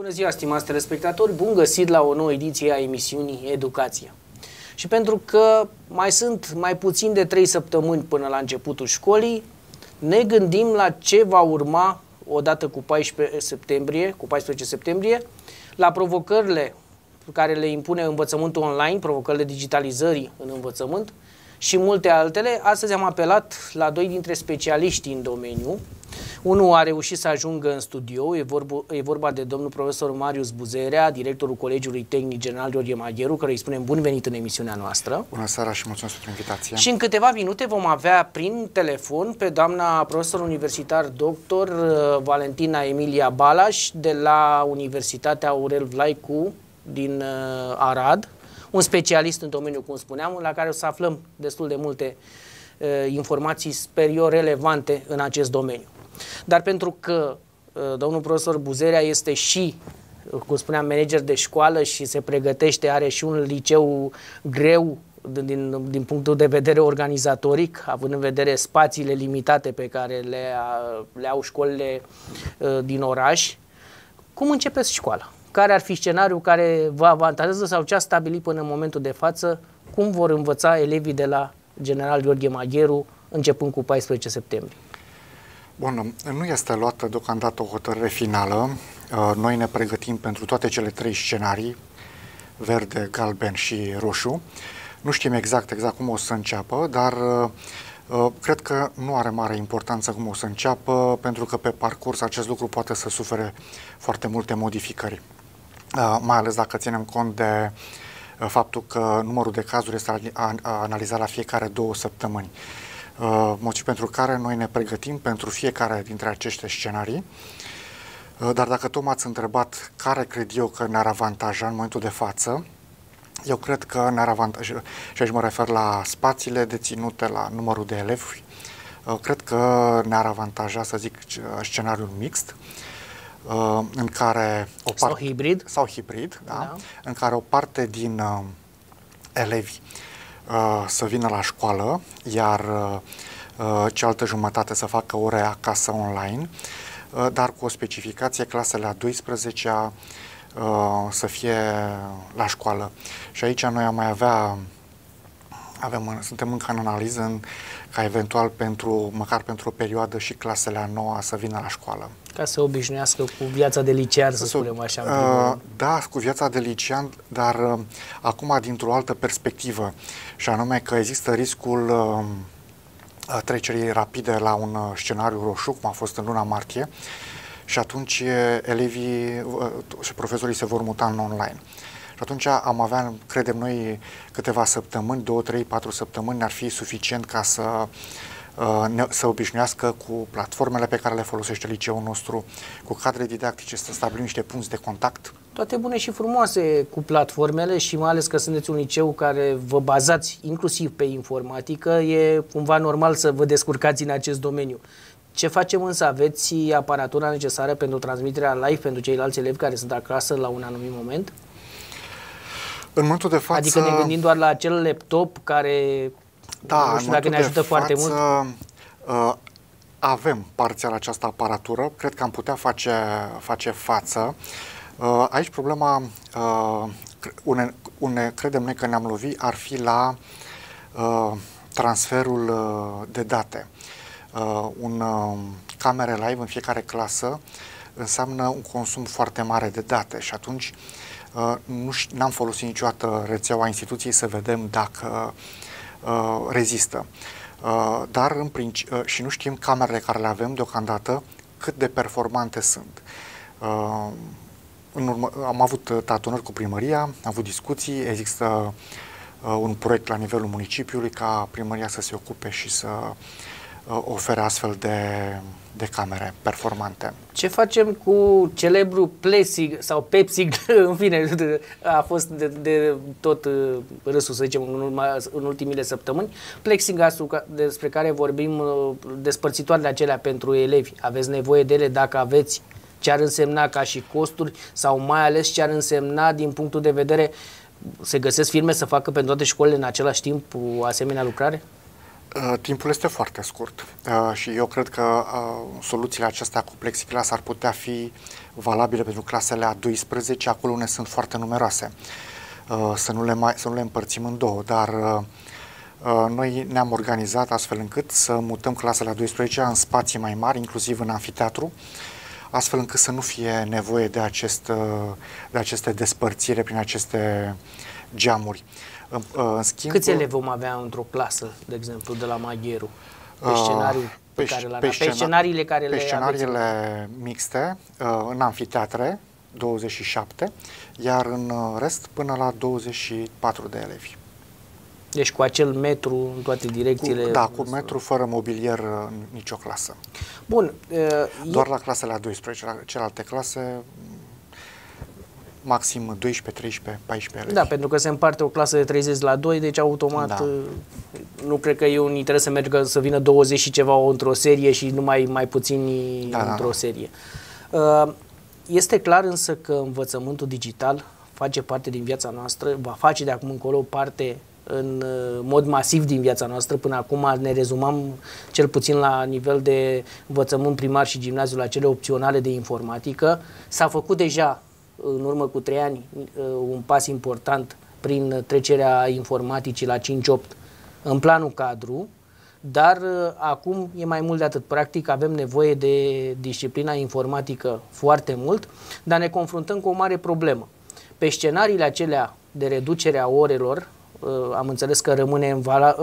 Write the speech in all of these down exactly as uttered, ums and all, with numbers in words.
Bună ziua, stimați telespectatori! Bun găsit la o nouă ediție a emisiunii Educația. Și pentru că mai sunt mai puțin de trei săptămâni până la începutul școlii, ne gândim la ce va urma odată cu paisprezece septembrie, cu paisprezece septembrie, la provocările care le impune învățământul online, provocările digitalizării în învățământ și multe altele. Astăzi am apelat la doi dintre specialiștii în domeniu. Unul a reușit să ajungă în studio, e vorba, e vorba de domnul profesor Marius Buzerea, directorul Colegiului Tehnic General Gheorghe Magheru, care îi spunem bun venit în emisiunea noastră. Bună seara și mulțumesc pentru invitație. Și în câteva minute vom avea prin telefon pe doamna profesor universitar doctor Valentina Emilia Balaș de la Universitatea Aurel Vlaicu din Arad, un specialist în domeniu, cum spuneam, la care o să aflăm destul de multe uh, informații, sper eu, relevante în acest domeniu. Dar pentru că uh, domnul profesor Buzerea este și, cum spuneam, manager de școală și se pregătește, are și un liceu greu din, din punctul de vedere organizatoric, având în vedere spațiile limitate pe care le, le au școlile uh, din oraș, cum începeți școala? Care ar fi scenariul care vă avantajează sau ce a stabilit până în momentul de față? Cum vor învăța elevii de la General Gheorghe Magheru începând cu paisprezece septembrie? Bun, nu este luată deocamdată o hotărâre finală. Noi ne pregătim pentru toate cele trei scenarii, verde, galben și roșu. Nu știm exact, exact cum o să înceapă, dar cred că nu are mare importanță cum o să înceapă, pentru că pe parcurs acest lucru poate să sufere foarte multe modificări. Mai ales dacă ținem cont de faptul că numărul de cazuri este analizat la fiecare două săptămâni. Motiv pentru care noi ne pregătim pentru fiecare dintre aceste scenarii. Dar dacă tot m-ați întrebat care cred eu că ne-ar avantaja în momentul de față, eu cred că ne-ar avantaja, și aici mă refer la spațiile deținute, la numărul de elevi, cred că ne-ar avantaja, să zic, scenariul mixt, în care o parte, sau hibrid, sau hibrid da, da. în care o parte din uh, elevi uh, să vină la școală, iar uh, cealaltă jumătate să facă ore acasă online, uh, dar cu o specificație, clasele a douăsprezecea uh, să fie la școală. Și aici noi am mai avea, avem, suntem încă în analiză în, ca eventual pentru, măcar pentru o perioadă și clasele a noua să vină la școală. Ca să obișnuiască cu viața de licean, să spunem așa. Uh, da, cu viața de licean, dar uh, acum dintr-o altă perspectivă, și anume că există riscul uh, trecerii rapide la un uh, scenariu roșu, cum a fost în luna martie, și atunci uh, elevii uh, și profesorii se vor muta în online. Și atunci am avea, credem noi, câteva săptămâni, două, trei, patru săptămâni ar fi suficient ca să să obișnuiască cu platformele pe care le folosește liceul nostru, cu cadre didactice, să stabilim niște punți de contact. Toate bune și frumoase cu platformele și mai ales că sunteți un liceu care vă bazați inclusiv pe informatică, e cumva normal să vă descurcați în acest domeniu. Ce facem însă? Aveți aparatura necesară pentru transmiterea live pentru ceilalți elevi care sunt acasă la un anumit moment? În momentul de față... Adică ne gândim doar la acel laptop care... Da, nu știu dacă ne ajută foarte mult. Uh, avem parțial această aparatură, cred că am putea face, face față. Uh, aici problema, uh, une, une, credem noi că ne-am lovit, ar fi la uh, transferul uh, de date. Uh, un uh, camere live în fiecare clasă înseamnă un consum foarte mare de date și atunci uh, nu n-am folosit niciodată rețeaua instituției să vedem dacă Uh, rezistă. Uh, dar în princi- uh, și nu știm camerele care le avem deocamdată cât de performante sunt. Uh, în urmă, am avut tatonări cu primăria, am avut discuții, există uh, un proiect la nivelul municipiului ca primăria să se ocupe și să uh, ofere astfel de, de camere performante. Ce facem cu celebrul Plesig sau Pepsig, în fine, a fost de, de tot râsul, să zicem, în, urma, în ultimile săptămâni. Plexigasul despre care vorbim, despărțitoarele acelea pentru elevi, aveți nevoie de ele dacă aveți, ce ar însemna ca și costuri sau mai ales ce ar însemna din punctul de vedere, se găsesc firme să facă pentru toate școlile în același timp o asemenea lucrare? Timpul este foarte scurt și eu cred că soluțiile acestea cu plexiglas ar putea fi valabile pentru clasele a douăsprezece, acolo unde sunt foarte numeroase. Să nu le, mai, să nu le împărțim în două, dar noi ne-am organizat astfel încât să mutăm clasele a douăsprezece în spații mai mari, inclusiv în anfiteatru, astfel încât să nu fie nevoie de, acest, de aceste despărțire prin aceste geamuri. În, în schimb, câți elevi vom avea într-o clasă, de exemplu, de la Magheru? Pe scenariul pe, care pe, pe, pe scenariile care pe le scenariile aveți? mixte, în anfiteatre, douăzeci și șapte, iar în rest până la douăzeci și patru de elevi. Deci cu acel metru în toate direcțiile? Cu, da, cu metru fără mobilier în nicio clasă. Bun. Doar e... la clasele a douăsprezece, la celelalte clase maxim doisprezece, treisprezece, paisprezece elevi. Da, pentru că se împarte o clasă de treizeci la doi, deci automat da. Nu cred că e un interes să meargă să vină douăzeci și ceva într-o serie și numai mai puțini da, într-o da. serie. Este clar însă că învățământul digital face parte din viața noastră, va face de acum încolo parte în mod masiv din viața noastră. Până acum ne rezumam cel puțin la nivel de învățământ primar și gimnaziu la cele opționale de informatică. S-a făcut deja în urmă cu trei ani un pas important prin trecerea informaticii la cinci opt în planul cadru, dar acum e mai mult de atât. Practic avem nevoie de disciplina informatică foarte mult, dar ne confruntăm cu o mare problemă. Pe scenariile acelea de reducere a orelor, am înțeles că rămâne, vala,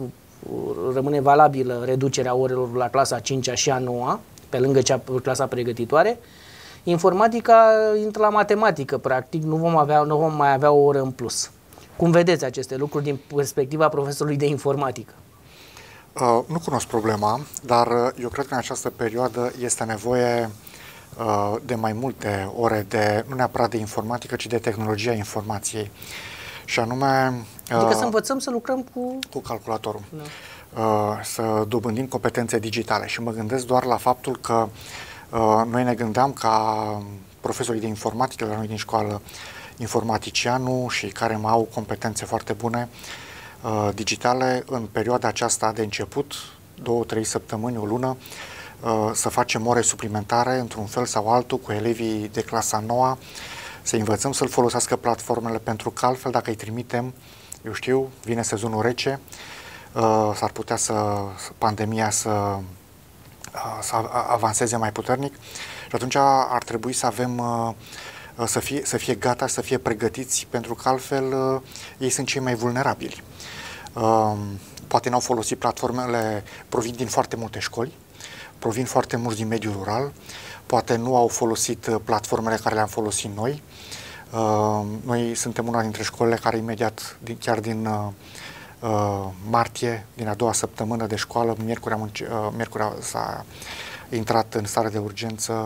rămâne valabilă reducerea orelor la clasa a cincea și a noua, pe lângă cea, clasa pregătitoare. Informatica intră la matematică, practic, nu vom, avea, nu vom mai avea o oră în plus. Cum vedeți aceste lucruri din perspectiva profesorului de informatică? Uh, nu cunosc problema, dar eu cred că în această perioadă este nevoie uh, de mai multe ore, de, nu neapărat de informatică, ci de tehnologia informației. Și anume... Uh, adică să învățăm să lucrăm cu... Cu calculatorul. Da. Uh, să dobândim competențe digitale. Și mă gândesc doar la faptul că uh, noi ne gândeam ca profesorii de informatică la noi din școală, informaticianul și care mai au competențe foarte bune uh, digitale, în perioada aceasta de început, două, trei săptămâni, o lună, uh, să facem ore suplimentare într-un fel sau altul cu elevii de clasa nouă, să învățăm să-l folosească platformele, pentru că altfel dacă îi trimitem, eu știu, vine sezonul rece, uh, s-ar putea să pandemia să, uh, să avanseze mai puternic și atunci ar trebui să avem uh, Să fie, să fie gata, să fie pregătiți, pentru că altfel uh, ei sunt cei mai vulnerabili. Uh, poate n-au folosit platformele, provin din foarte multe școli, provin foarte mulți din mediul rural, poate nu au folosit uh, platformele care le-am folosit noi. Uh, noi suntem una dintre școlile care imediat, din, chiar din uh, uh, martie, din a doua săptămână de școală, miercuri, am înce- uh, miercuri s-a intrat în stare de urgență.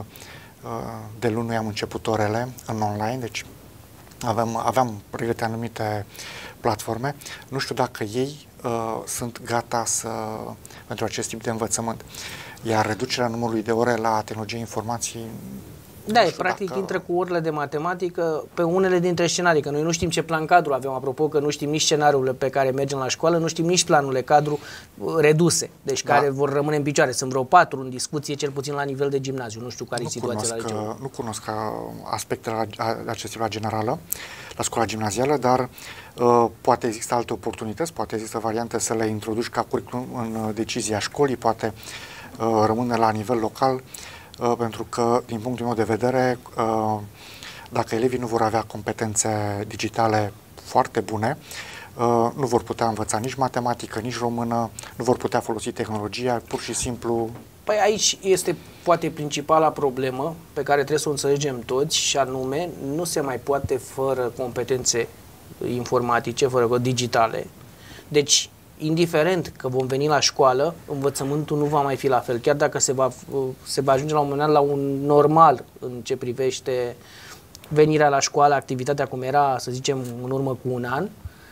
De luni noi am început orele în online, deci aveam, aveam pregătite anumite platforme. Nu știu dacă ei uh, sunt gata să, pentru acest tip de învățământ. Iar reducerea numărului de ore la tehnologie informației... Da, e, practic dacă... intră cu orele de matematică pe unele dintre scenarii, că noi nu știm ce plan cadru avem, apropo că nu știm nici scenariurile pe care mergem la școală, nu știm nici planurile cadru reduse, deci da. care vor rămâne în picioare. Sunt vreo patru în discuție, cel puțin la nivel de gimnaziu, nu știu care e situația la liceu. Nu cunosc aspectele acestea la generală, la școala gimnazială, dar uh, poate există alte oportunități, poate există variante să le introduci ca curriculum în decizia școlii, poate uh, rămâne la nivel local. Uh, pentru că, din punctul meu de vedere, uh, dacă elevii nu vor avea competențe digitale foarte bune, uh, nu vor putea învăța nici matematică, nici română, nu vor putea folosi tehnologia, pur și simplu... Păi aici este poate principala problemă pe care trebuie să o înțelegem toți, și anume, nu se mai poate fără competențe informatice, fără digitale. Deci, indiferent că vom veni la școală, învățământul nu va mai fi la fel. Chiar dacă se va, se va ajunge la un moment dat la un normal în ce privește venirea la școală, activitatea cum era, să zicem, în urmă cu un an,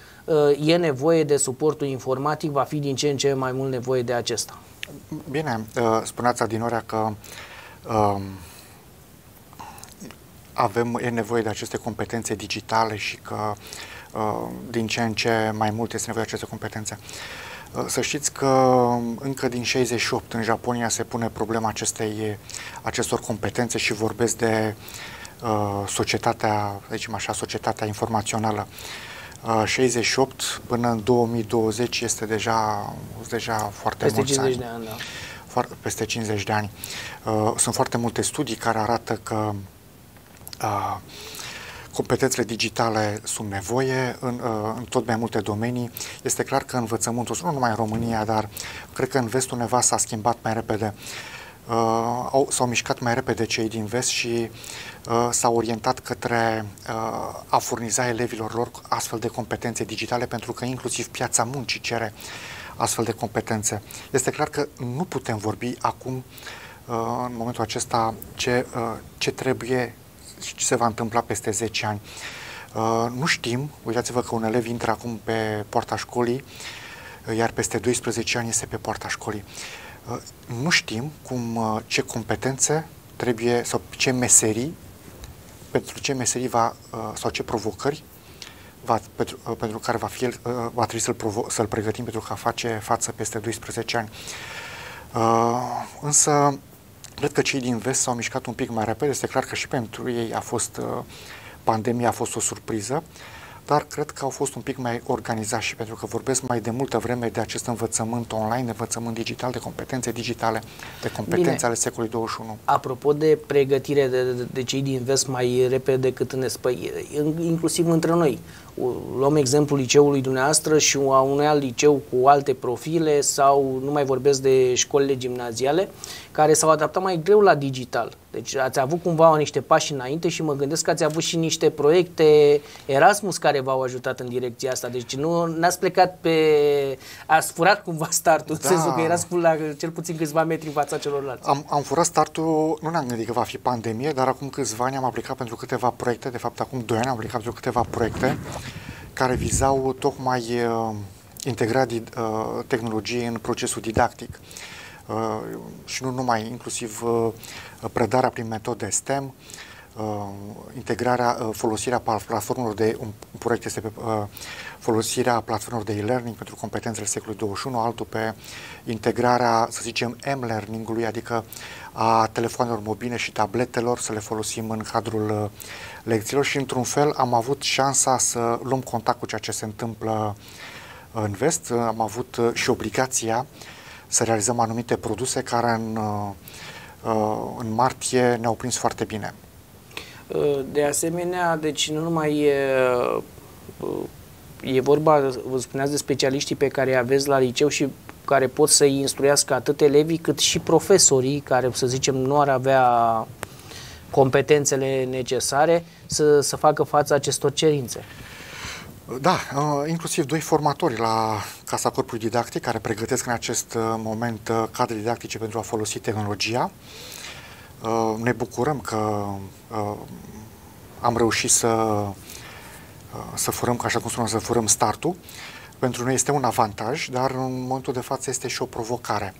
e nevoie de suportul informatic, va fi din ce în ce mai mult nevoie de acesta. Bine, spuneați adinorea că um, avem, e nevoie de aceste competențe digitale și că Uh, din ce în ce mai mult este nevoie de aceste competențe. Să știți că încă din șaizeci și opt în Japonia se pune problema acestei, acestor competențe și vorbesc de uh, societatea, zicem așa, societatea informațională. Uh, șaizeci și opt până în două mii douăzeci este deja, deja foarte peste mulți cincizeci ani. de ani, da. Foarte, peste cincizeci de ani. Uh, sunt foarte multe studii care arată că uh, competențele digitale sunt nevoie în, în tot mai multe domenii. Este clar că învățământul, nu numai în România, dar cred că în vest undeva s-a schimbat mai repede. Uh, s-au mișcat mai repede cei din vest și uh, s-au orientat către uh, a furniza elevilor lor astfel de competențe digitale, pentru că inclusiv piața muncii cere astfel de competențe. Este clar că nu putem vorbi acum, uh, în momentul acesta, ce, uh, ce trebuie și ce se va întâmpla peste zece ani. Uh, nu știm, uitați-vă că un elev intră acum pe poarta școlii, uh, iar peste doisprezece ani este pe poarta școlii. Uh, nu știm cum, uh, ce competențe trebuie sau ce meserii, pentru ce meserii va, uh, sau ce provocări va, pentru, uh, pentru care va, fi, uh, va trebui să-l, provo- să-l pregătim pentru a face față peste doisprezece ani. Uh, însă, cred că cei din vest s-au mișcat un pic mai repede. Este clar că și pentru ei a fost, pandemia a fost o surpriză, dar cred că au fost un pic mai organizați și pentru că vorbesc mai de multă vreme de acest învățământ online, de învățământ digital, de competențe digitale, de competențe Bine. ale secolului douăzeci și unu. Apropo de pregătire de, de, de cei din vest mai repede decât în est, păi, inclusiv între noi. Luăm exemplul liceului dumneavoastră și a unui alt liceu cu alte profile sau nu mai vorbesc de școlile gimnaziale care s-au adaptat mai greu la digital. Deci ați avut cumva niște pași înainte și mă gândesc că ați avut și niște proiecte Erasmus care v-au ajutat în direcția asta. Deci nu n-ați plecat pe... ați furat cumva startul, da. În sensul că erați la cel puțin câțiva metri în fața celorlalți. Am, am furat startul, nu ne-am gândit că va fi pandemie, dar acum câțiva ani am aplicat pentru câteva proiecte, de fapt acum doi ani am aplicat pentru câteva proiecte care vizau tocmai uh, integrarea uh, tehnologiei în procesul didactic. Uh, și nu numai, inclusiv uh, predarea prin metode STEM, uh, integrarea, uh, folosirea platformelor de, un, un proiect este pe uh, folosirea platformelor de e-learning pentru competențele secolului douăzeci și unu, altul pe integrarea, să zicem, M-learning-ului, adică a telefonelor mobile și tabletelor, să le folosim în cadrul uh, lecțiilor și, într-un fel, am avut șansa să luăm contact cu ceea ce se întâmplă în vest. Am avut uh, și obligația să realizăm anumite produse care în, în martie ne-au prins foarte bine. De asemenea, deci nu numai e, e vorba, vă spuneați, de specialiștii pe care îi aveți la liceu și care pot să-i instruiască atât elevii cât și profesorii care, să zicem, nu ar avea competențele necesare să, să facă față acestor cerințe. Da, inclusiv doi formatori la Casa Corpului Didactic care pregătesc în acest moment cadre didactice pentru a folosi tehnologia. Ne bucurăm că am reușit să, să furăm, așa cum spunem, să furăm startul. Pentru noi este un avantaj, dar în momentul de față este și o provocare.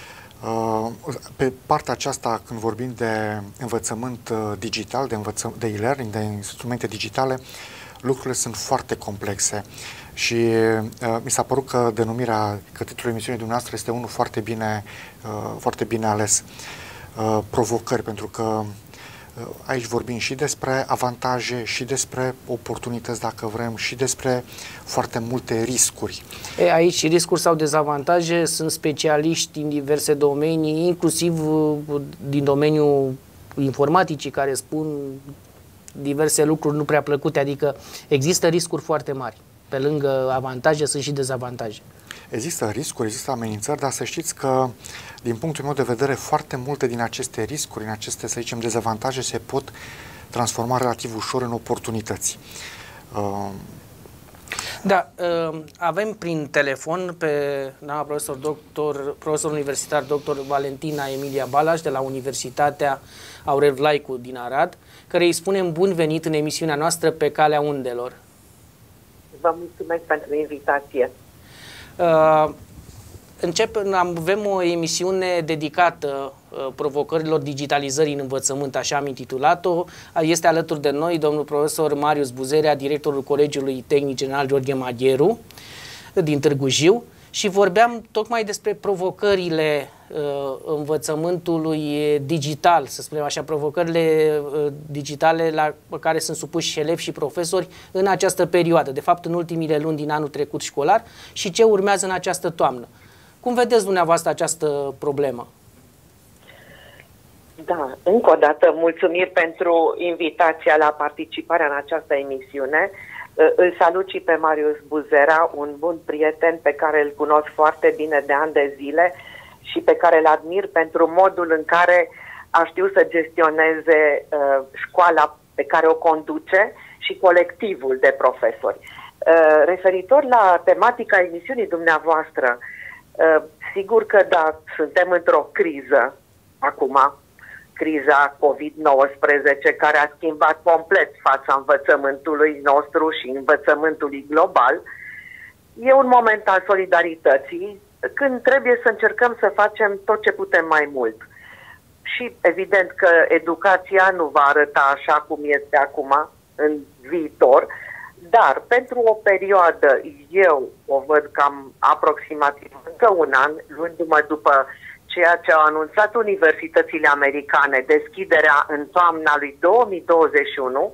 Pe partea aceasta, când vorbim de învățământ digital, de, învăță, de e-learning, de instrumente digitale, lucrurile sunt foarte complexe și uh, mi s-a părut că denumirea, că titlul emisiunii dumneavoastră este unul foarte bine, uh, foarte bine ales. Uh, provocări, pentru că uh, aici vorbim și despre avantaje, și despre oportunități, dacă vrem, și despre foarte multe riscuri. E, aici și riscuri sau dezavantaje, sunt specialiști în diverse domenii, inclusiv uh, din domeniul informaticii, care spun diverse lucruri nu prea plăcute, adică există riscuri foarte mari. Pe lângă avantaje sunt și dezavantaje. Există riscuri, există amenințări, dar să știți că, din punctul meu de vedere, foarte multe din aceste riscuri, în aceste, să zicem, dezavantaje, se pot transforma relativ ușor în oportunități. Uh... Da, avem prin telefon pe doamna profesor, doctor, profesor universitar doctor Valentina Emilia Balas de la Universitatea Aurel Vlaicu din Arad, care îi spunem bun venit în emisiunea noastră Pe Calea Undelor. Vă mulțumesc pentru invitație. Uh, încep, avem o emisiune dedicată uh, provocărilor digitalizării în învățământ, așa am intitulat-o. Este alături de noi domnul profesor Marius Buzerea, directorul Colegiului Tehnic General Gheorghe Magheru din Târgu Jiu, Și vorbeam tocmai despre provocările uh, învățământului digital, să spunem așa, provocările uh, digitale la care sunt supuși elevi și profesori în această perioadă, de fapt în ultimile luni din anul trecut școlar și ce urmează în această toamnă. Cum vedeți dumneavoastră această problemă? Da, încă o dată mulțumiri pentru invitația la participarea în această emisiune. Îl salut și pe Marius Buzera, un bun prieten pe care îl cunosc foarte bine de ani de zile și pe care îl admir pentru modul în care a știut să gestioneze uh, școala pe care o conduce și colectivul de profesori. Uh, referitor la tematica emisiunii dumneavoastră, uh, sigur că da, suntem într-o criză acum, criza COVID nouăsprezece, care a schimbat complet fața învățământului nostru și învățământului global. E un moment al solidarității, când trebuie să încercăm să facem tot ce putem mai mult. Și evident că educația nu va arăta așa cum este acum, în viitor, dar pentru o perioadă, eu o văd cam aproximativ încă un an, luându-mă după ceea ce au anunțat universitățile americane, deschiderea în toamna lui două mii douăzeci și unu,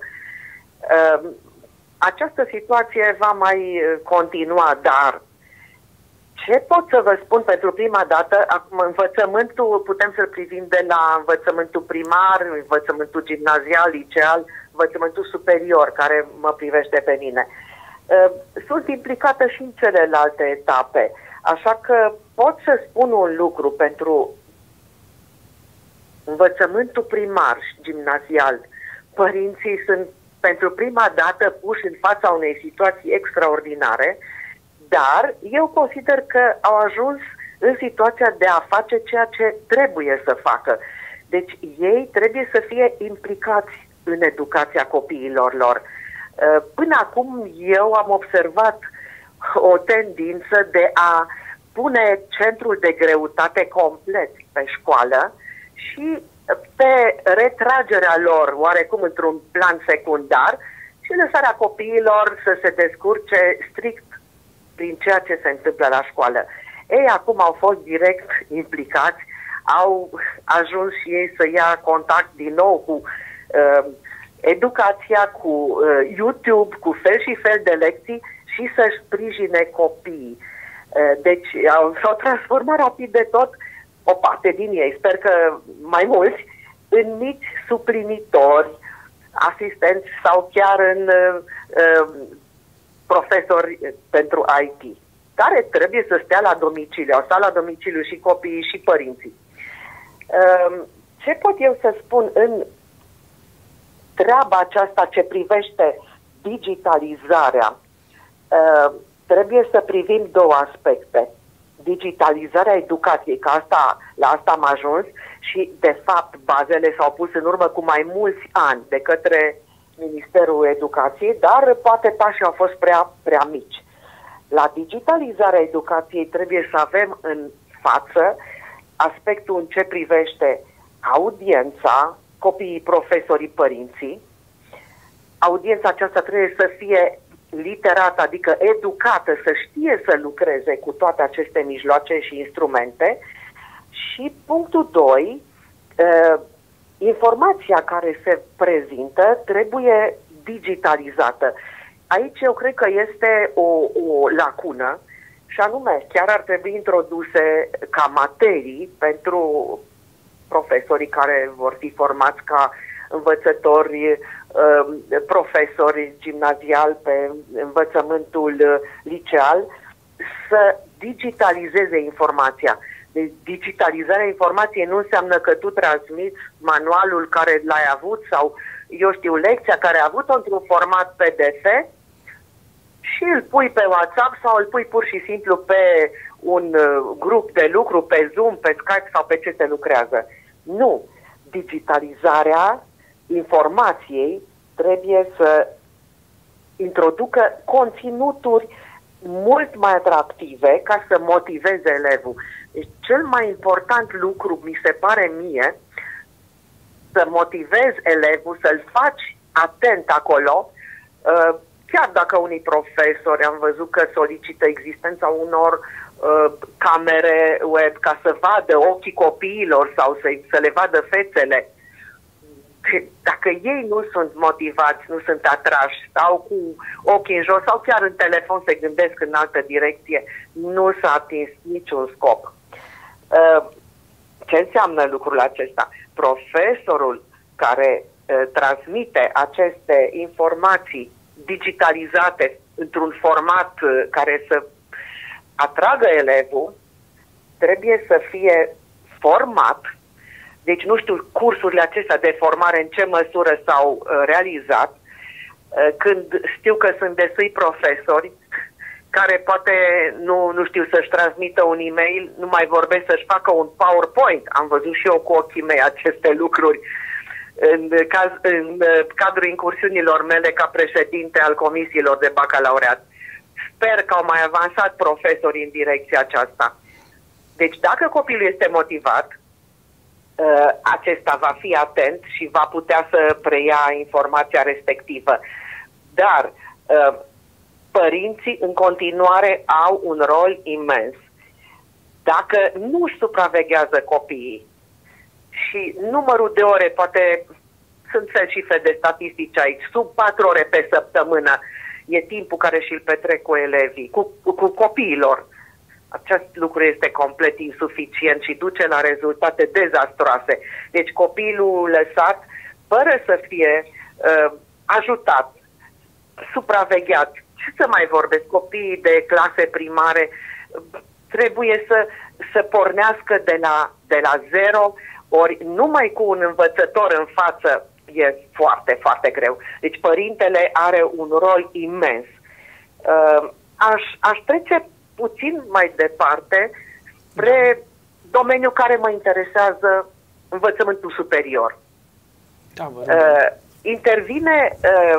această situație va mai continua, dar ce pot să vă spun pentru prima dată, acum învățământul putem să-l privim de la învățământul primar, învățământul gimnazial, liceal, învățământul superior, care mă privește pe mine. Sunt implicată și în celelalte etape. Așa că pot să spun un lucru pentru învățământul primar și gimnazial. Părinții sunt pentru prima dată puși în fața unei situații extraordinare, dar eu consider că au ajuns în situația de a face ceea ce trebuie să facă. Deci ei trebuie să fie implicați în educația copiilor lor. Până acum eu am observat o tendință de a pune centrul de greutate complet pe școală și pe retragerea lor, oarecum într-un plan secundar, și lăsarea copiilor să se descurce strict prin ceea ce se întâmplă la școală. Ei acum au fost direct implicați, au ajuns și ei să ia contact din nou cu uh, educația, cu uh, YouTube, cu fel și fel de lecții și să-și sprijine copiii. Deci s-au transformat rapid de tot, o parte din ei, sper că mai mulți, în mici suplinitori, asistenți sau chiar în uh, profesori pentru I T, care trebuie să stea la domiciliu, au stat la domiciliu și copiii și părinții. Uh, ce pot eu să spun în treaba aceasta ce privește digitalizarea? Uh, Trebuie să privim două aspecte. Digitalizarea educației, că asta, la asta am ajuns și, de fapt, bazele s-au pus în urmă cu mai mulți ani de către Ministerul Educației, dar poate pașii au fost prea, prea mici. La digitalizarea educației trebuie să avem în față aspectul în ce privește audiența, copiii, profesorii, părinții. Audiența aceasta trebuie să fie literată, adică educată, să știe să lucreze cu toate aceste mijloace și instrumente. Și punctul doi, uh, informația care se prezintă trebuie digitalizată. Aici eu cred că este o, o lacună și anume chiar ar trebui introduse ca materii pentru profesorii care vor fi formați ca învățători, profesori gimnazial pe învățământul liceal, să digitalizeze informația. Deci digitalizarea informației nu înseamnă că tu transmiți manualul care l-ai avut sau, eu știu, lecția care ai avut-o într-un format P D F și îl pui pe WhatsApp sau îl pui pur și simplu pe un grup de lucru, pe Zoom, pe Skype sau pe ce se lucrează. Nu. Digitalizarea informației trebuie să introducă conținuturi mult mai atractive ca să motiveze elevul. Deci cel mai important lucru, mi se pare mie, să motivezi elevul, să-l faci atent acolo, chiar dacă unii profesori am văzut că solicită existența unor uh, camere web ca să vadă ochii copiilor sau să, să le vadă fețele. Dacă ei nu sunt motivați, nu sunt atrași, stau cu ochii în jos sau chiar în telefon se gândesc în altă direcție, nu s-a atins niciun scop. Ce înseamnă lucrul acesta? Profesorul care transmite aceste informații digitalizate într-un format care să atragă elevul trebuie să fie format. Deci nu știu cursurile acestea de formare în ce măsură s-au uh, realizat, uh, când știu că sunt destui profesori care poate nu, nu știu să-și transmită un e-mail, nu mai vorbesc să-și facă un PowerPoint. Am văzut și eu cu ochii mei aceste lucruri în, caz, în uh, cadrul incursiunilor mele ca președinte al comisiilor de bacalaureat. Sper că au mai avansat profesorii în direcția aceasta. Deci dacă copilul este motivat, Uh, acesta va fi atent și va putea să preia informația respectivă. Dar uh, părinții în continuare au un rol imens. Dacă nu supraveghează copiii și numărul de ore, poate sunt fel și fel de statistici aici, sub patru ore pe săptămână e timpul care și-l petrec cu elevii, cu, cu copiilor. Acest lucru este complet insuficient și duce la rezultate dezastroase. Deci copilul lăsat, fără să fie uh, ajutat, supravegheat, ce să mai vorbesc, copiii de clase primare trebuie să, să pornească de la, de la zero, ori numai cu un învățător în față e foarte, foarte greu. Deci părintele are un rol imens. Uh, aș, aș trece puțin mai departe spre domeniul care mă interesează, învățământul superior. Da, uh, intervine uh,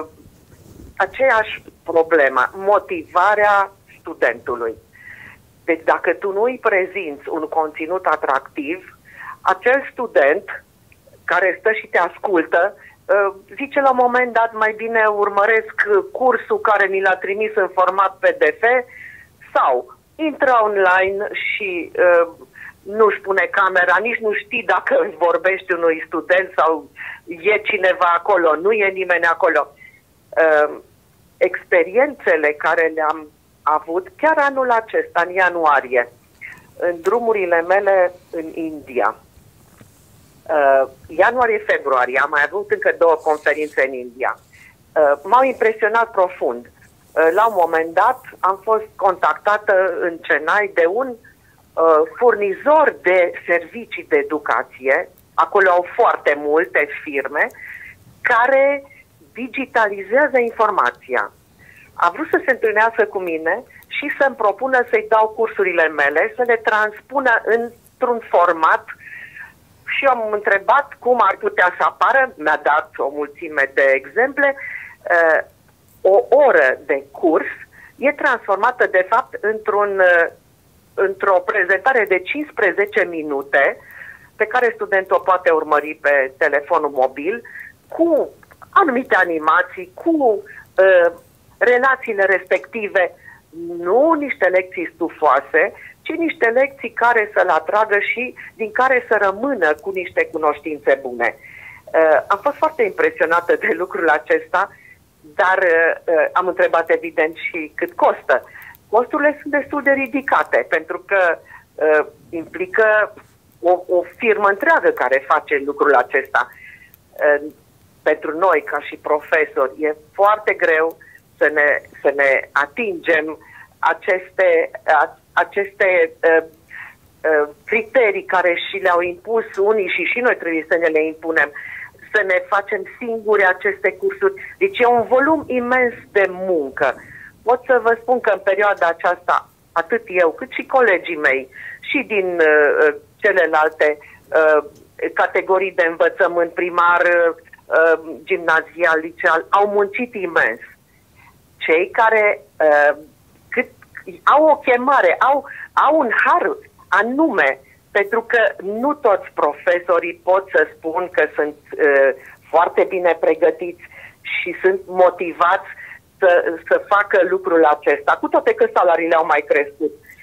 aceeași problemă, motivarea studentului. Deci dacă tu nu îi prezinți un conținut atractiv, acel student care stă și te ascultă uh, zice la un moment dat, mai bine urmăresc cursul care mi l-a trimis în format P D F sau intră online și uh, nu-și pune camera, nici nu știi dacă îți vorbești unui student sau e cineva acolo, nu e nimeni acolo. Uh, experiențele care le-am avut chiar anul acesta, în ianuarie, în drumurile mele în India. Uh, ianuarie-februarie am mai avut încă două conferințe în India. Uh, m-au impresionat profund. La un moment dat am fost contactată în Chennai de un uh, furnizor de servicii de educație, acolo au foarte multe firme, care digitalizează informația. A vrut să se întâlnească cu mine și să-mi propună să-i dau cursurile mele, să le transpună într-un format și eu am întrebat cum ar putea să apară, mi-a dat o mulțime de exemple. Uh, O oră de curs e transformată, de fapt, într-un, într-o prezentare de cincisprezece minute pe care studentul o poate urmări pe telefonul mobil cu anumite animații, cu uh, relațiile respective, nu niște lecții stufoase, ci niște lecții care să-l atragă și din care să rămână cu niște cunoștințe bune. Uh, am fost foarte impresionată de lucrul acesta, dar uh, am întrebat evident și cât costă. Costurile sunt destul de ridicate, pentru că uh, implică o, o firmă întreagă care face lucrul acesta. Uh, pentru noi, ca și profesori, e foarte greu să ne, să ne atingem aceste, a, aceste uh, uh, criterii care și le-au impus unii și și noi trebuie să ne le impunem, să ne facem singuri aceste cursuri. Deci e un volum imens de muncă. Pot să vă spun că în perioada aceasta, atât eu cât și colegii mei și din uh, celelalte uh, categorii de învățământ primar, uh, gimnazial, liceal, au muncit imens. Cei care uh, cât, au o chemare, au, au un har anume, pentru că nu toți profesorii pot să spun că sunt uh, foarte bine pregătiți și sunt motivați să, să facă lucrul acesta, cu toate că salariile au mai crescut.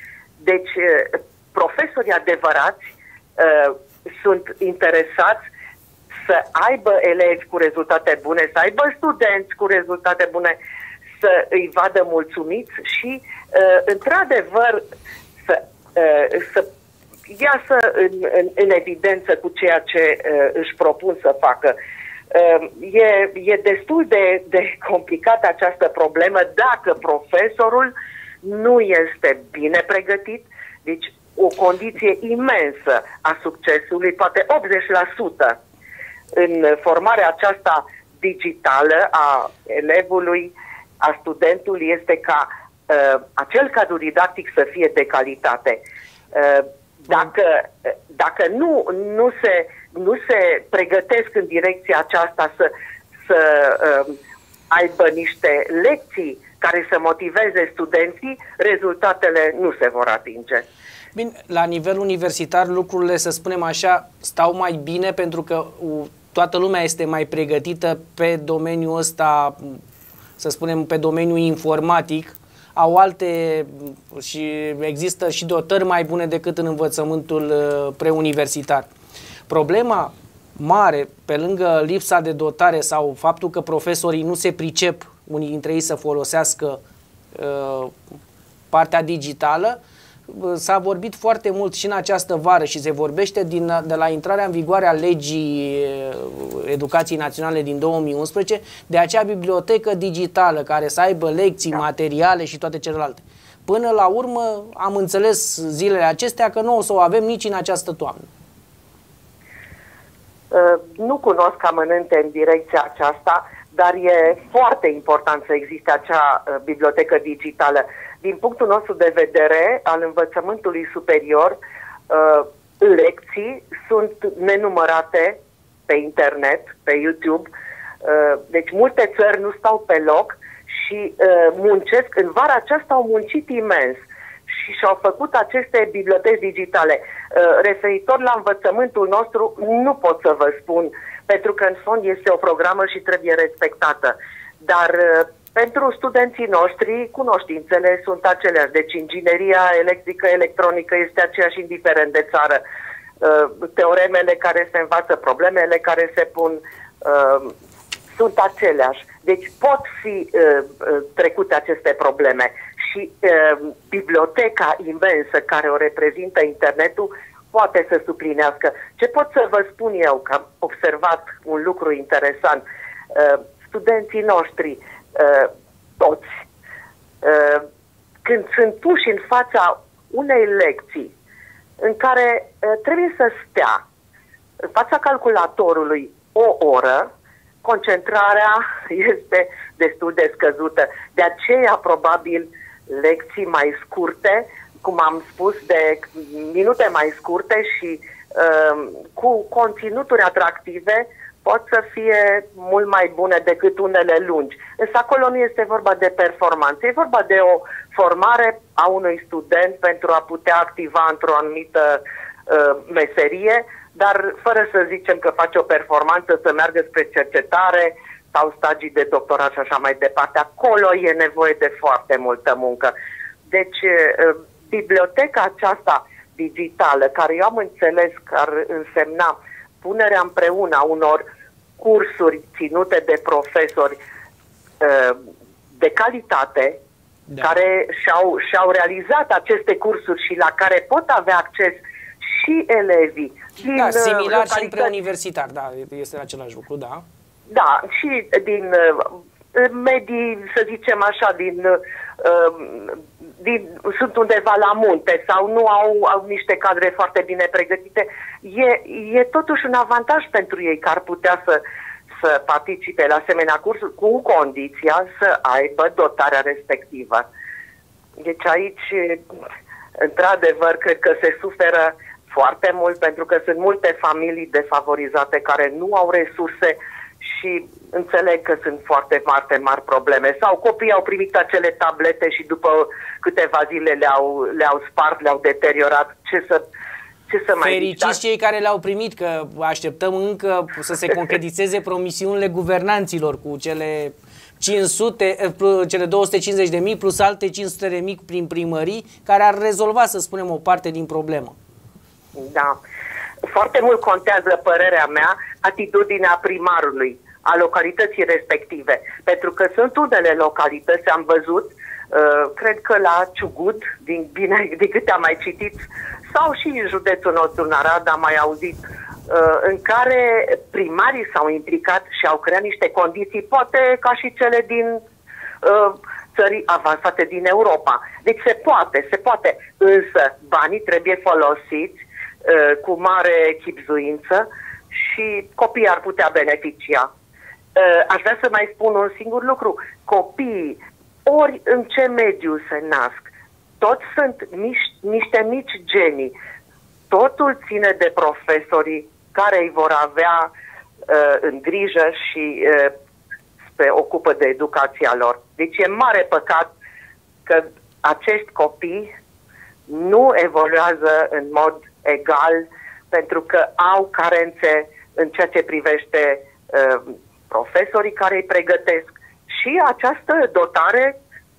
Deci, profesorii adevărați uh, sunt interesați să aibă elevi cu rezultate bune, să aibă studenți cu rezultate bune, să îi vadă mulțumiți și, uh, într-adevăr, să, uh, să iasă în, în, în evidență cu ceea ce uh, își propun să facă. Uh, e, e destul de, de complicată această problemă dacă profesorul nu este bine pregătit, deci o condiție imensă a succesului, poate optzeci la sută în formarea aceasta digitală a elevului, a studentului, este ca uh, acel cadru didactic să fie de calitate. Uh, dacă dacă nu, nu, se, nu se pregătesc în direcția aceasta să, să uh, aibă niște lecții care să motiveze studenții, rezultatele nu se vor atinge. Bine, la nivel universitar lucrurile, să spunem așa, stau mai bine pentru că toată lumea este mai pregătită pe domeniul ăsta, să spunem, pe domeniul informatic, au alte și există și dotări mai bune decât în învățământul preuniversitar. Problema mare, pe lângă lipsa de dotare sau faptul că profesorii nu se pricep, unii dintre ei, să folosească uh, partea digitală, s-a vorbit foarte mult și în această vară și se vorbește din, de la intrarea în vigoare a legii Educației Naționale din două mii unsprezece de acea bibliotecă digitală care să aibă lecții, da, materiale și toate celelalte. Până la urmă am înțeles zilele acestea că nu o să o avem nici în această toamnă. Uh, nu cunosc amănânte în direcția aceasta, dar e foarte important să existe acea uh, bibliotecă digitală. Din punctul nostru de vedere, al învățământului superior, uh, lecții sunt nenumărate pe internet, pe YouTube. Uh, deci multe țări nu stau pe loc și uh, muncesc. În vara aceasta au muncit imens și și-au făcut aceste biblioteci digitale. Uh, referitor la învățământul nostru, nu pot să vă spun, pentru că în fond este o programă și trebuie respectată. Dar uh, pentru studenții noștri, cunoștințele sunt aceleași. Deci ingineria electrică, electronică este aceeași indiferent de țară. Uh, teoremele care se învață, problemele care se pun, uh, sunt aceleași. Deci pot fi uh, trecute aceste probleme. Și uh, biblioteca imensă care o reprezintă internetul poate să suplinească. Ce pot să vă spun eu, că am observat un lucru interesant. Uh, studenții noștri, Uh, toți, uh, când sunt puși în fața unei lecții în care uh, trebuie să stea în fața calculatorului o oră, concentrarea este destul de scăzută. De aceea, probabil, lecții mai scurte, cum am spus, de minute mai scurte și uh, cu conținuturi atractive, pot să fie mult mai bune decât unele lungi. Însă acolo nu este vorba de performanță, e vorba de o formare a unui student pentru a putea activa într-o anumită uh, meserie, dar fără să zicem că face o performanță să meargă spre cercetare sau stagii de doctorat și așa mai departe. Acolo e nevoie de foarte multă muncă. Deci, uh, biblioteca aceasta digitală, care eu am înțeles că ar însemna punerea împreună a unor cursuri ținute de profesori uh, de calitate, da, care și-au, și-au realizat aceste cursuri și la care pot avea acces și elevii. Din, da, similar uh, și în preuniversitar, da, este același lucru, da. Da, și din uh, medii, să zicem așa, din... Uh, Din, sunt undeva la munte sau nu au, au niște cadre foarte bine pregătite, e, e totuși un avantaj pentru ei că ar putea să, să participe la asemenea cursuri cu condiția să aibă dotarea respectivă. Deci aici, într-adevăr, cred că se suferă foarte mult pentru că sunt multe familii defavorizate care nu au resurse și înțeleg că sunt foarte mari, mari probleme. Sau copiii au primit acele tablete și după câteva zile le-au le-au spart, le-au deteriorat. Ce să, ce să mai Fericiți cei care le-au primit, că așteptăm încă să se concretizeze promisiunile guvernanților cu cele cinci sute, cele două sute cincizeci de mii plus alte cinci sute de mii prin primării, care ar rezolva, să spunem, o parte din problemă. Da. Foarte mult contează, părerea mea, atitudinea primarului, a localității respective. Pentru că sunt unele localități, am văzut, uh, cred că la Ciugut, din, bine, din câte am mai citit, sau și în județul nostru, în Arad, am mai auzit, uh, în care primarii s-au implicat și au creat niște condiții, poate ca și cele din uh, țări avansate din Europa. Deci se poate, se poate, însă banii trebuie folosiți uh, cu mare chibzuință și copiii ar putea beneficia. Aș vrea să mai spun un singur lucru. Copiii, ori în ce mediu se nasc, toți sunt niște, niște mici genii. Totul ține de profesorii care îi vor avea uh, în grijă și uh, se ocupă de educația lor. Deci e mare păcat că acești copii nu evoluează în mod egal pentru că au carențe în ceea ce privește uh, profesorii care îi pregătesc și această dotare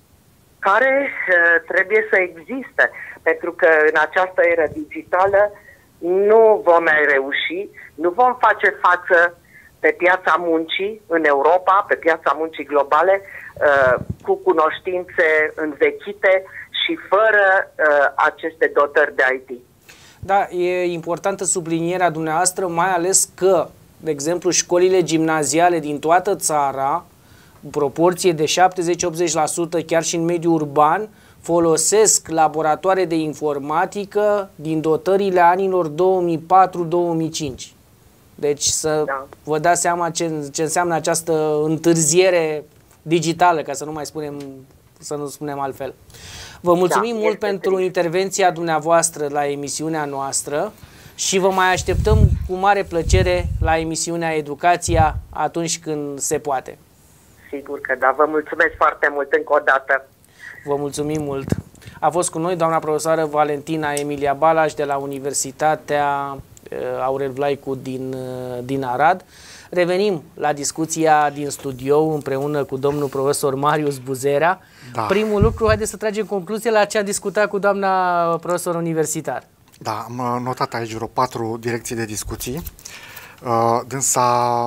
care uh, trebuie să existe, pentru că în această eră digitală nu vom mai reuși, nu vom face față pe piața muncii în Europa, pe piața muncii globale, uh, cu cunoștințe învechite și fără uh, aceste dotări de I T. Da, e importantă sublinierea dumneavoastră, mai ales că, de exemplu, școlile gimnaziale din toată țara, în proporție de șaptezeci-optzeci la sută, chiar și în mediul urban, folosesc laboratoare de informatică din dotările anilor două mii patru două mii cinci. Deci să da. vă dați seama ce, ce înseamnă această întârziere digitală, ca să nu mai spunem, să nu spunem altfel. Vă mulțumim da, mult pentru trist. intervenția dumneavoastră la emisiunea noastră și vă mai așteptăm cu mare plăcere la emisiunea Educația atunci când se poate. Sigur că da, vă mulțumesc foarte mult încă o dată. Vă mulțumim mult. A fost cu noi doamna profesoară Valentina Emilia Balaș de la Universitatea Aurel Vlaicu din, din Arad. Revenim la discuția din studio împreună cu domnul profesor Marius Buzerea. Da. Primul lucru, haideți să tragem concluzie la ce a discutat cu doamna profesor universitar. Da, am notat aici vreo patru direcții de discuții. Uh, dânsa,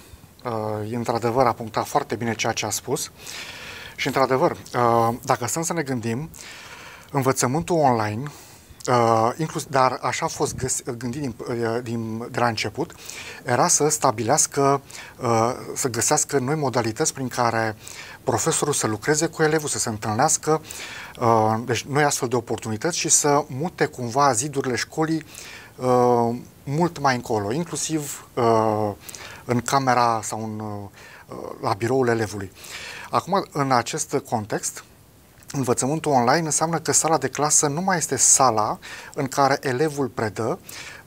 uh, într-adevăr, a punctat foarte bine ceea ce a spus. Și, într-adevăr, uh, dacă stăm să ne gândim, învățământul online, Uh, inclus, dar așa a fost găs, gândit din, uh, din, de la început, era să stabilească, uh, să găsească noi modalități prin care profesorul să lucreze cu elevul, să se întâlnească, uh, deci noi astfel de oportunități și să mute cumva zidurile școlii uh, mult mai încolo, inclusiv uh, în camera sau în, uh, la biroul elevului. Acum, în acest context, învățământul online înseamnă că sala de clasă nu mai este sala în care elevul predă,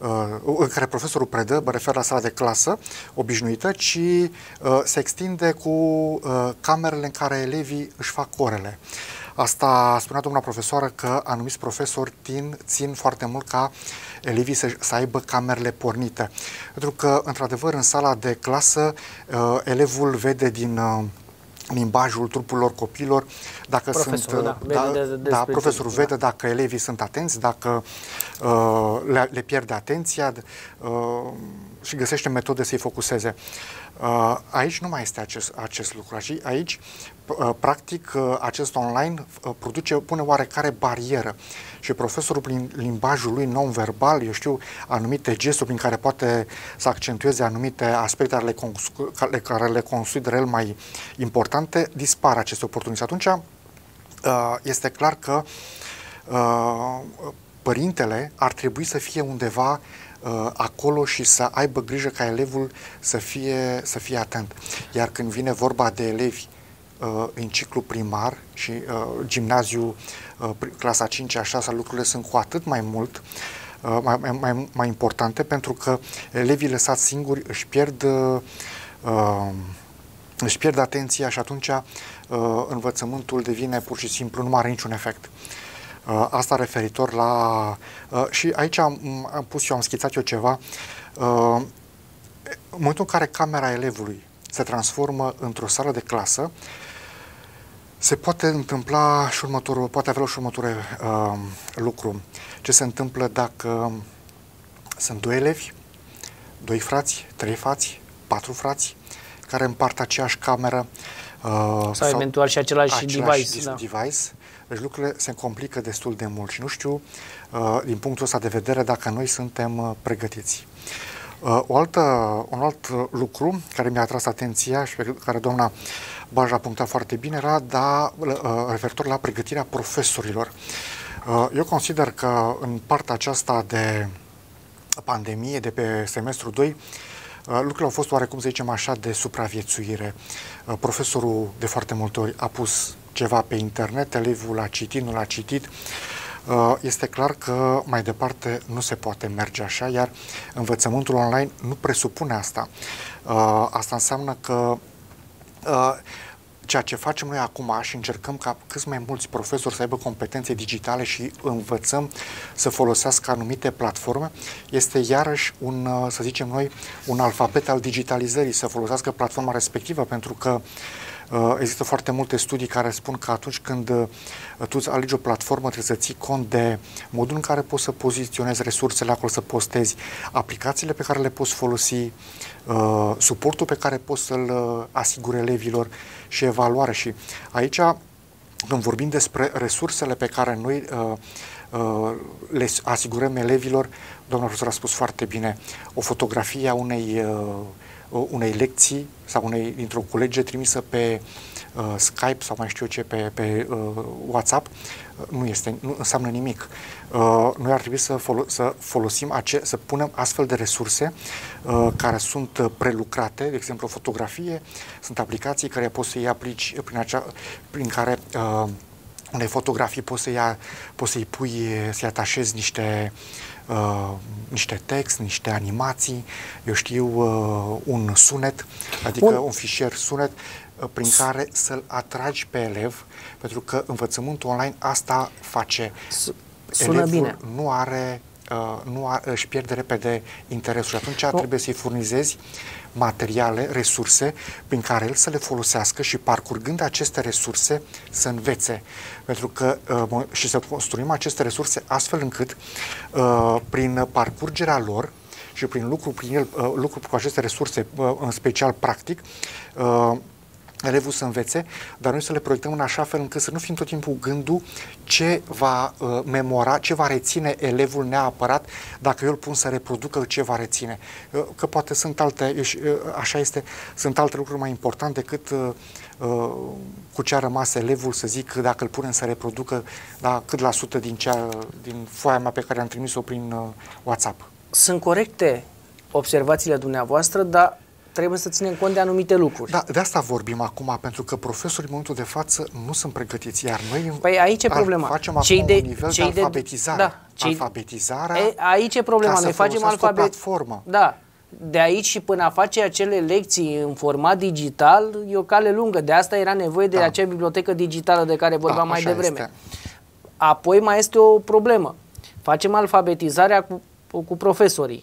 în care profesorul predă, mă refer la sala de clasă obișnuită, ci se extinde cu camerele în care elevii își fac orele. Asta spunea doamna profesoară că anumiți profesori țin, țin foarte mult ca elevii să, să aibă camerele pornite. Pentru că, într-adevăr, în sala de clasă, elevul vede din limbajul trupurilor copiilor, dacă profesorul, sunt, da, da, de, de, da, profesorul da. vede dacă elevii sunt atenți, dacă uh, le, le pierde atenția uh, și găsește metode să-i focuseze. Uh, aici nu mai este acest, acest lucru. Aici, uh, practic, uh, acest online uh, produce, pune oarecare barieră și profesorul, prin limbajul lui non-verbal, eu știu, anumite gesturi prin care poate să accentueze anumite aspecte care le, care le consideră el mai importante, dispar aceste oportunități. Atunci, uh, este clar că uh, părintele ar trebui să fie undeva Uh, acolo și să aibă grijă ca elevul să fie, să fie atent. Iar când vine vorba de elevi uh, în ciclu primar și uh, gimnaziu, uh, clasa a cincea, a șasea, lucrurile sunt cu atât mai mult uh, mai, mai, mai importante, pentru că elevii lăsați singuri își pierd uh, își pierd atenția și atunci uh, învățământul devine pur și simplu, nu mai are niciun efect. Asta referitor la... Și aici am, am pus eu, am schițat eu ceva. În momentul în care camera elevului se transformă într-o sală de clasă, se poate întâmpla și următorul, poate avea și următorul uh, lucru. Ce se întâmplă dacă sunt doi elevi, doi frați, trei frați, patru frați, care împart aceeași cameră uh, sau, sau eventual și același, același device, da. device. Deci lucrurile se complică destul de mult și nu știu, uh, din punctul ăsta de vedere, dacă noi suntem uh, pregătiți. Uh, o altă, un alt lucru care mi-a atras atenția și pe care doamna Balaj a punctat foarte bine era da, uh, referitor la pregătirea profesorilor. Uh, eu consider că în partea aceasta de pandemie, de pe semestrul doi, lucrurile au fost oarecum, să zicem așa, de supraviețuire. Profesorul de foarte multe ori a pus ceva pe internet, elevul a citit, nu l-a citit. Este clar că mai departe nu se poate merge așa, iar învățământul online nu presupune asta. Asta înseamnă că ceea ce facem noi acum și încercăm ca cât mai mulți profesori să aibă competențe digitale și învățăm să folosească anumite platforme, este iarăși un, să zicem noi, un alfabet al digitalizării, să folosească platforma respectivă, pentru că uh, există foarte multe studii care spun că atunci când uh, tu îți alegi o platformă, trebuie să ții cont de modul în care poți să poziționezi resursele acolo, să postezi aplicațiile pe care le poți folosi, uh, suportul pe care poți să-l uh, asiguri elevilor și evaluare. Și aici, când vorbim despre resursele pe care noi uh, uh, le asigurăm elevilor, doamna profesor a spus foarte bine, o fotografie a unei, uh, unei lecții sau unei, dintr-o colege trimisă pe uh, Skype sau mai știu eu ce, pe, pe uh, WhatsApp, nu este, nu înseamnă nimic. Uh, noi ar trebui să, folo să folosim, ace să punem astfel de resurse uh, care sunt prelucrate, de exemplu o fotografie, sunt aplicații care poți să-i aplici prin, acea, prin care uh, unei fotografii poți să-i poți să-i pui, să-i atașezi niște Uh, niște text, niște animații, eu știu, uh, un sunet, adică Bun. un fișier sunet uh, prin care să-l atragi pe elev, pentru că învățământul online asta face. Sună Elevul bine. nu are, uh, nu are, își pierde repede interesul și atunci no. trebuie să-i furnizezi materiale, resurse prin care el să le folosească și parcurgând aceste resurse să învețe. Pentru că uh, și să construim aceste resurse astfel încât uh, prin parcurgerea lor și prin lucru, prin el, uh, lucru cu aceste resurse, uh, în special practic, uh, elevul să învețe, dar noi să le proiectăm în așa fel încât să nu fim tot timpul gândul ce va uh, memora, ce va reține elevul neapărat dacă eu îl pun să reproducă ce va reține. Uh, că poate sunt alte, uh, așa este, sunt alte lucruri mai importante decât uh, uh, cu ce a rămas elevul, să zic, dacă îl punem să reproducă, da, cât la sută din, cea, din foaia mea pe care am trimis-o prin uh, WhatsApp. Sunt corecte observațiile dumneavoastră, dar trebuie să ținem cont de anumite lucruri. Da, de asta vorbim acum, pentru că profesorii în momentul de față nu sunt pregătiți, iar noi păi aici e problema. facem cei acum de, un nivel cei de alfabetizare. De, da, cei, alfabetizarea e, aici e problema. Noi facem alfabetizare. Da. De aici și până a face acele lecții în format digital, e o cale lungă. De asta era nevoie de da. acea bibliotecă digitală de care vorbeam da, mai devreme. Este. Apoi mai este o problemă. Facem alfabetizarea cu, cu profesorii.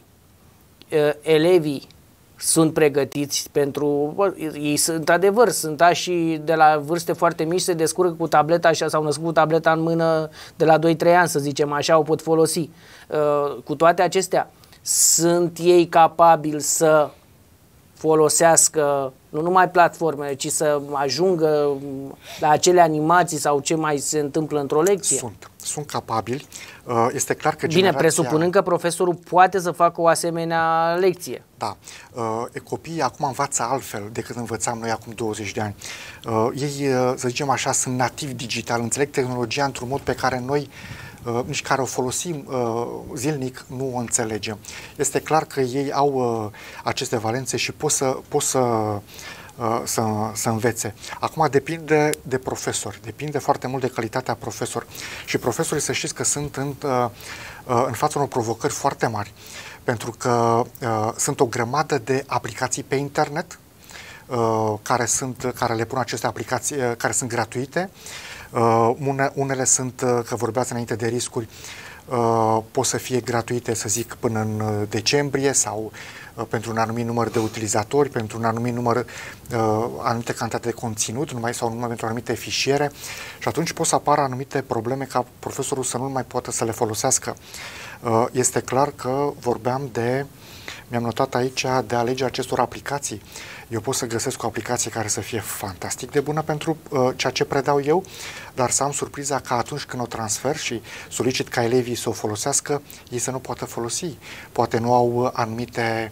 Elevii sunt pregătiți pentru... Ei sunt, într-adevăr, sunt și de la vârste foarte mici, se descurcă cu tableta și s-au născut cu tableta în mână de la doi trei ani, să zicem așa, o pot folosi. Cu toate acestea, sunt ei capabili să folosească nu numai platformele, ci să ajungă la acele animații sau ce mai se întâmplă într-o lecție? Sunt. Sunt capabili. Este clar că Bine, generația... presupunând că profesorul poate să facă o asemenea lecție. Da. Copiii acum învață altfel decât învățam noi acum douăzeci de ani. Ei, să zicem așa, sunt nativi digital, înțeleg tehnologia într-un mod pe care noi nici care o folosim uh, zilnic, nu o înțelegem. Este clar că ei au uh, aceste valențe și pot să, pot să, uh, să, să învețe. Acum depinde de profesori, depinde foarte mult de calitatea profesor. Și profesorii, să știți că sunt în, uh, în fața unor provocări foarte mari, pentru că uh, sunt o grămadă de aplicații pe internet uh, care, sunt, care le pun aceste aplicații, uh, care sunt gratuite. Uh, une, unele sunt, uh, că vorbeați înainte de riscuri, uh, pot să fie gratuite, să zic, până în uh, decembrie sau pentru un anumit număr de utilizatori, pentru un anumit număr, uh, anumite cantitate de conținut, numai sau numai pentru anumite fișiere și atunci pot să apară anumite probleme ca profesorul să nu mai poată să le folosească. Uh, este clar că vorbeam de, mi-am notat aici, de alegerea acestor aplicații. Eu pot să găsesc o aplicație care să fie fantastic de bună pentru uh, ceea ce predau eu, dar să am surpriza că atunci când o transfer și solicit ca elevii să o folosească, ei să nu poată folosi. Poate nu au anumite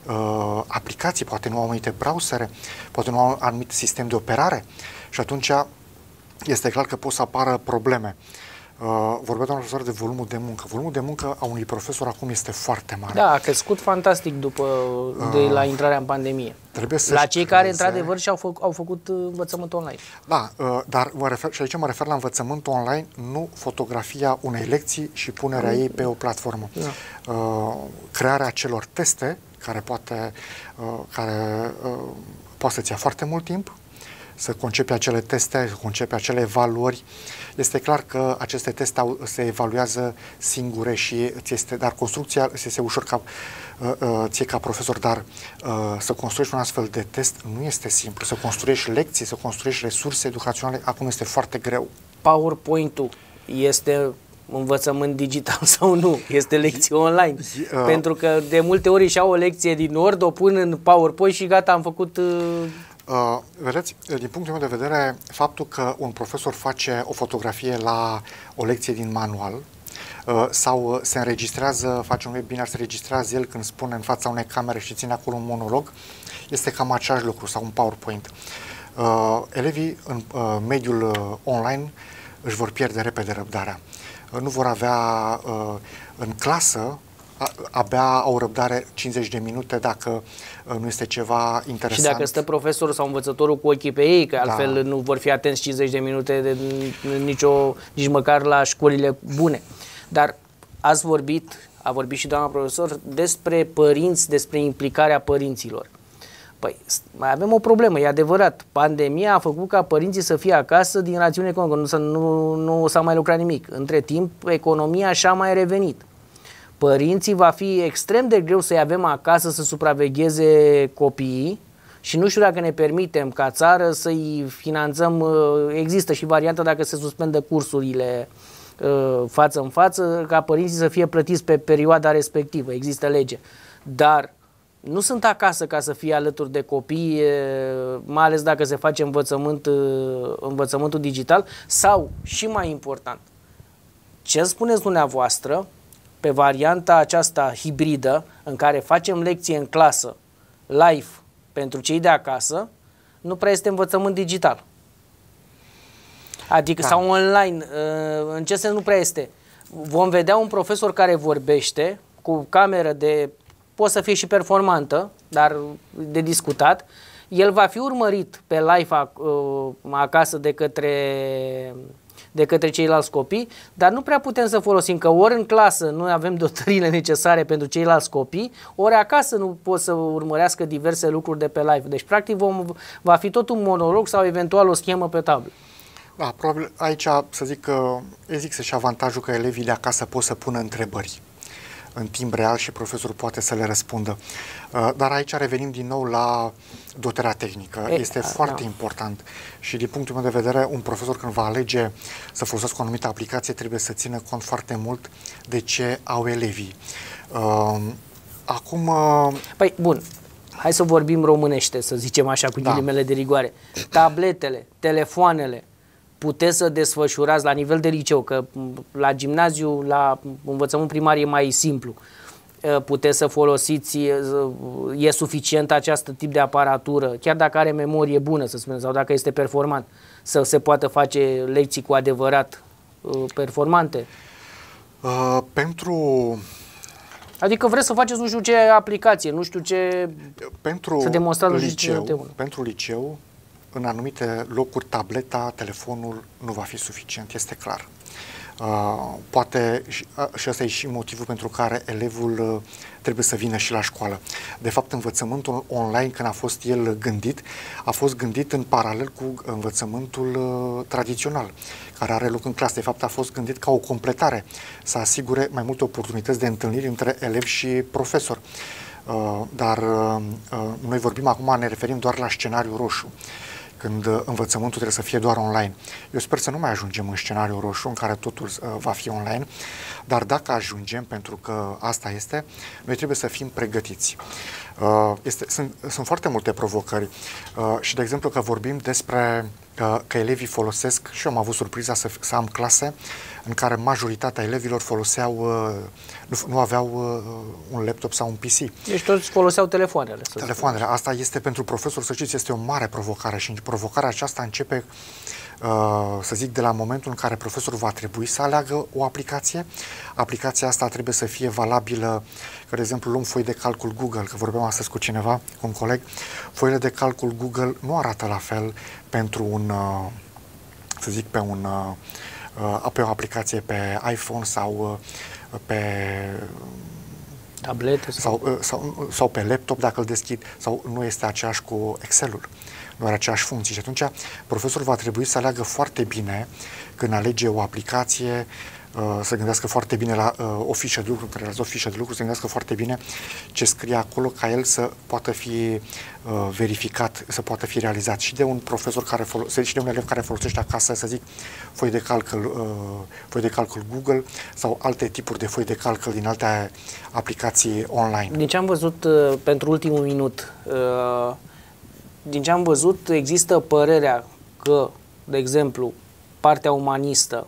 uh, aplicații, poate nu au anumite browsere, poate nu au anumit sistem de operare și atunci este clar că pot să apară probleme. Uh, vorbea doamna profesor de volumul de muncă. Volumul de muncă a unui profesor acum este foarte mare. Da, a crescut fantastic după de la intrarea în pandemie. Trebuie să la cei care, într-adevăr, și-au fă, au făcut învățământ online. Da, uh, dar mă refer, și aici mă refer la învățământ online, nu fotografia unei lecții și punerea ei pe o platformă. Da. Uh, crearea acelor teste, care poate, uh, care, uh, poate să-ți ia foarte mult timp, să concepi acele teste, să concepi acele evaluări. Este clar că aceste teste au, se evaluează singure și ți este, dar construcția ți este ușor ca, uh, uh, ție ca profesor, dar uh, să construiești un astfel de test nu este simplu. Să construiești lecții, să construiești resurse educaționale, acum este foarte greu. PowerPoint-ul este învățământ digital sau nu? Este lecție online. Uh, Pentru că de multe ori și-au o lecție din Word, o pun în PowerPoint și gata, am făcut... Uh, Uh, vedeți, din punctul meu de vedere, faptul că un profesor face o fotografie la o lecție din manual uh, sau se înregistrează, face un webinar, se înregistrează el când spune în fața unei camere și ține acolo un monolog, este cam același lucru sau un PowerPoint. Uh, elevii în uh, mediul uh, online își vor pierde repede răbdarea. Uh, nu vor avea uh, în clasă, abia au răbdare cincizeci de minute dacă nu este ceva interesant. Și dacă stă profesorul sau învățătorul cu ochii pe ei, că altfel da. nu vor fi atenți cincizeci de minute de nicio, nici măcar la școlile bune. Dar ați vorbit, a vorbit și doamna profesor, despre părinți, despre implicarea părinților. Păi, mai avem o problemă, e adevărat. Pandemia a făcut ca părinții să fie acasă din rațiune economică, nu, nu, nu s-a mai lucrat nimic. Între timp, economia și-a mai revenit. Părinții va fi extrem de greu să-i avem acasă să supravegheze copiii și nu știu dacă ne permitem ca țară să-i finanțăm, există și varianta dacă se suspendă cursurile față în față, ca părinții să fie plătiți pe perioada respectivă, există lege. Dar nu sunt acasă ca să fie alături de copii, mai ales dacă se face învățământ, învățământul digital sau, și mai important, ce spuneți dumneavoastră pe varianta aceasta hibridă, în care facem lecție în clasă, live, pentru cei de acasă, nu prea este învățământ digital. Adică, da. sau online, în ce sens nu prea este? Vom vedea un profesor care vorbește cu cameră de, poate să fie și performantă, dar de discutat, el va fi urmărit pe live acasă de către... de către ceilalți copii, dar nu prea putem să folosim, că ori în clasă nu avem dotările necesare pentru ceilalți copii, ori acasă nu pot să urmărească diverse lucruri de pe live. Deci, practic, vom, va fi tot un monolog sau eventual o schemă pe tablă. Da, probabil aici, să zic că există și avantajul că elevii de acasă pot să pună întrebări în timp real și profesorul poate să le răspundă. Dar aici revenim din nou la dotarea tehnică. E, este a, foarte da. important și din punctul meu de vedere, un profesor când va alege să folosească o anumită aplicație trebuie să țină cont foarte mult de ce au elevii. Acum... Păi, bun, hai să vorbim românește, să zicem așa, cu da. ghilimele de rigoare. Tabletele, telefoanele, puteți să desfășurați la nivel de liceu, că la gimnaziu, la învățământ primar e mai simplu. Puteți să folosiți, e suficient acest tip de aparatură, chiar dacă are memorie bună, să spunem, sau dacă este performant, să se poată face lecții cu adevărat performante? Uh, pentru... Adică vreți să faceți nu știu ce aplicație, nu știu ce... Pentru să demonstrați liceu, ce pentru liceu, în anumite locuri, tableta, telefonul nu va fi suficient, este clar. Uh, poate, și, uh, și ăsta e și motivul pentru care elevul uh, trebuie să vină și la școală. De fapt, învățământul online, când a fost el gândit, a fost gândit în paralel cu învățământul uh, tradițional, care are loc în clasă. De fapt, a fost gândit ca o completare, să asigure mai multe oportunități de întâlniri între elev și profesor. dar noi vorbim acum, ne referim doar la scenariul roșu, când învățământul trebuie să fie doar online. Eu sper să nu mai ajungem în scenariul roșu, în care totul uh, va fi online, dar dacă ajungem, pentru că asta este, noi trebuie să fim pregătiți. Uh, este, sunt, sunt foarte multe provocări uh, și, de exemplu, că vorbim despre uh, că elevii folosesc, și eu am avut surpriza să, să am clase în care majoritatea elevilor foloseau, uh, nu, nu aveau uh, un laptop sau un P C. Deci toți foloseau telefoanele. Telefoanele. Asta este pentru profesor, să știți, este o mare provocare și provocarea aceasta începe, uh, să zic, de la momentul în care profesorul va trebui să aleagă o aplicație. Aplicația asta trebuie să fie valabilă, că, de exemplu, luăm foi de calcul Google, că vorbeam astăzi cu cineva, cu un coleg, foile de calcul Google nu arată la fel pentru un, uh, să zic, pe un uh, pe o aplicație pe iPhone sau uh, pe tablete sau, sau, sau, sau pe laptop, dacă îl deschid, sau nu este aceeași cu Excel-ul, nu are aceeași funcție. Și atunci profesorul va trebui să aleagă foarte bine când alege o aplicație, uh, să gândească foarte bine la uh, o fișă de lucru, când realizează o fișă de lucru, să gândească foarte bine ce scrie acolo, ca el să poată fi uh, verificat, să poată fi realizat și de un profesor care folosește, și de un elev care folosește acasă, să zic, foi de calcul, uh, foi de calcul Google sau alte tipuri de foi de calcul din alte aplicații online. Din ce am văzut uh, pentru ultimul minut, uh, din ce am văzut, există părerea că, de exemplu, partea umanistă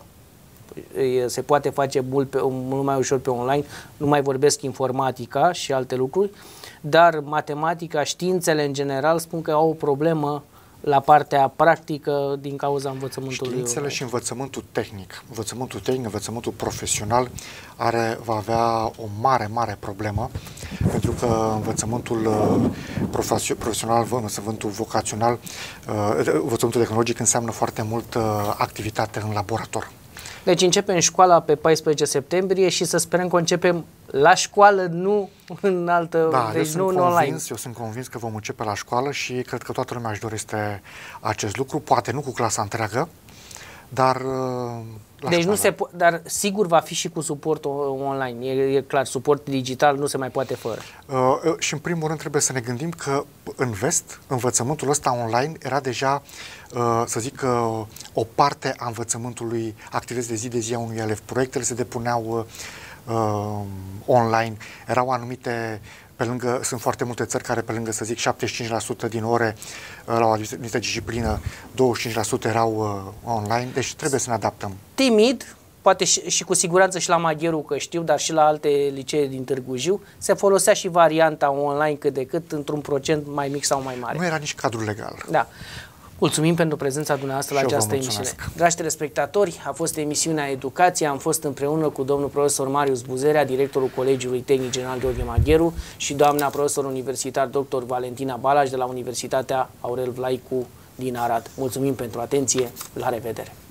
se poate face mult, pe, mult mai ușor pe online, nu mai vorbesc informatica și alte lucruri, dar matematica, științele în general spun că au o problemă la partea practică din cauza învățământului. Științele și învățământul tehnic, învățământul tehnic, învățământul profesional are, va avea o mare, mare problemă, pentru că învățământul uh, profesional, învățământul vocațional, uh, învățământul tehnologic înseamnă foarte mult uh, activitate în laborator. Deci începem școala pe paisprezece septembrie și să sperăm că începem la școală, nu în altă, da, deci eu nu sunt în online. Convins, eu sunt convins că vom începe la școală și cred că toată lumea își dorește acest lucru, poate nu cu clasa întreagă, dar la deci școală. nu se dar sigur va fi și cu suport online, e, e clar, suport digital nu se mai poate fără. Uh, și în primul rând trebuie să ne gândim că în vest, învățământul ăsta online era deja, uh, să zic, uh, o parte a învățământului, activități de zi de zi a unui elev. Proiectele se depuneau uh, online, erau anumite, pe lângă, sunt foarte multe țări care pe lângă, să zic, șaptezeci și cinci la sută din ore uh, la o anumită disciplină, douăzeci și cinci la sută erau uh, online, deci trebuie să ne adaptăm. Timid, poate și, și cu siguranță și la Magheru, că știu, dar și la alte licee din Târgu Jiu, se folosea și varianta online cât de cât, într-un procent mai mic sau mai mare. Nu era nici cadrul legal. Da. Mulțumim pentru prezența dumneavoastră și la această emisiune. Dragi telespectatori, a fost emisiunea Educație, am fost împreună cu domnul profesor Marius Buzerea, directorul Colegiului Tehnic General Gheorghe Magheru și doamna profesor universitar doctor Valentina Balaș de la Universitatea Aurel Vlaicu din Arad. Mulțumim pentru atenție, la revedere!